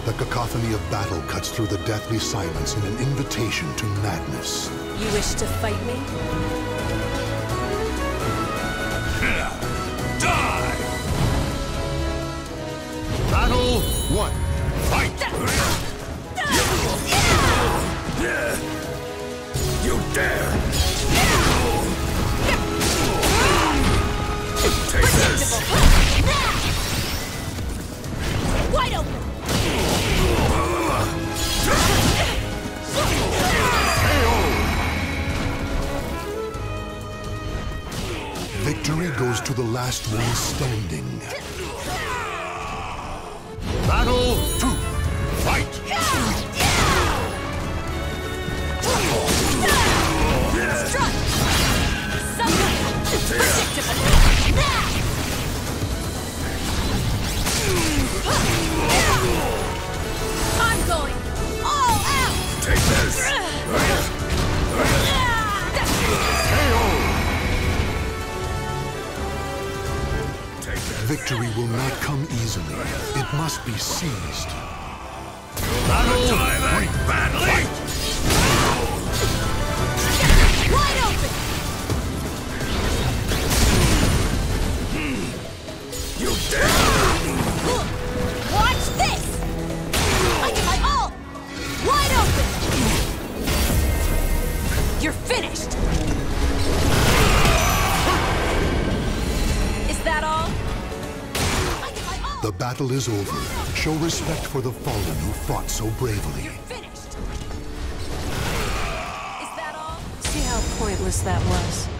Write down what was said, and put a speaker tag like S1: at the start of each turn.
S1: The cacophony of battle cuts through the deathly silence in an invitation to madness.
S2: You wish to fight me?
S3: Die!
S1: Battle 1. Fight!
S3: You dare! Take this!
S2: Wide open!
S1: Victory goes to the last one standing. Battle 2. Fight!
S2: Struck! Predictable! I'm going all out!
S3: Take this!
S1: Victory will not come easily. It must be seized.
S3: Battle! Badly!
S2: Wide open!
S3: You dare!
S2: Watch this! I get my all! Wide open! You're finished! Is that all? I get my all!
S1: The battle is over. Show respect for the fallen who fought so bravely.
S2: You're finished! Is that all?
S4: See how pointless that was?